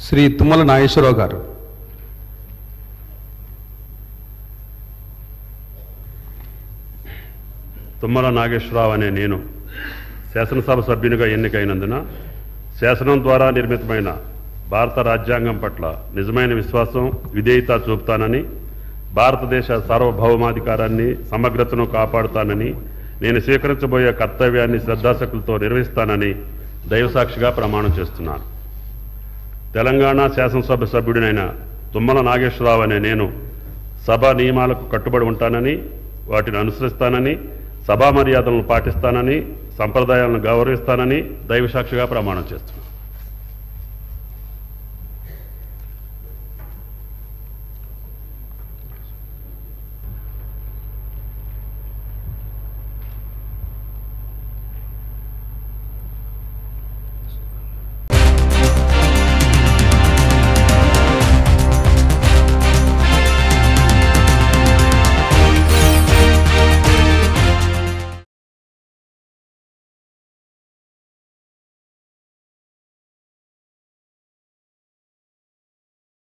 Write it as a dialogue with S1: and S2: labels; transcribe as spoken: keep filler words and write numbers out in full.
S1: శ్రీ తుమ్మల నాగేశ్వరరావు గారు.
S2: తుమ్మల నాగేశ్వరరావు అనే నేను శాసనసభ సభ్యునిగా ఎన్నికైనందున శాసనం ద్వారా నిర్మితమైన భారత రాజ్యాంగం పట్ల నిజమైన విశ్వాసం, విధేయత చూపుతానని, భారతదేశ సార్వభౌమాధికారాన్ని, సమగ్రతను కాపాడుతానని, నేను స్వీకరించబోయే కర్తవ్యాన్ని శ్రద్ధాశక్తులతో నిర్వహిస్తానని దైవసాక్షిగా ప్రమాణం చేస్తున్నాను. తెలంగాణ శాసనసభ సభ్యుడినైన తుమ్మల నాగేశ్వరరావు అనే నేను సభా నియమాలకు కట్టుబడి ఉంటానని, వాటిని అనుసరిస్తానని, సభా మర్యాదలను పాటిస్తానని, సంప్రదాయాలను గౌరవిస్తానని దైవసాక్షిగా ప్రమాణం చేస్తున్నాను.